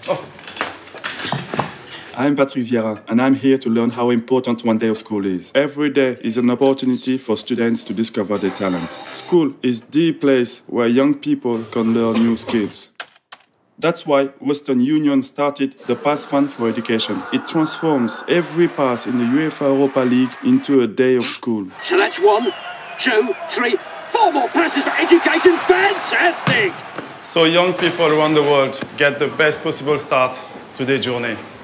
I'm Patrick Viera, and I'm here to learn how important one day of school is. Every day is an opportunity for students to discover their talent. School is the place where young people can learn new skills. That's why Western Union started the Pass Fund for Education. It transforms every pass in the UEFA Europa League into a day of school. So that's 1, 2, 3, 4 more passes for education. Fantastic! So young people around the world get the best possible start to their journey.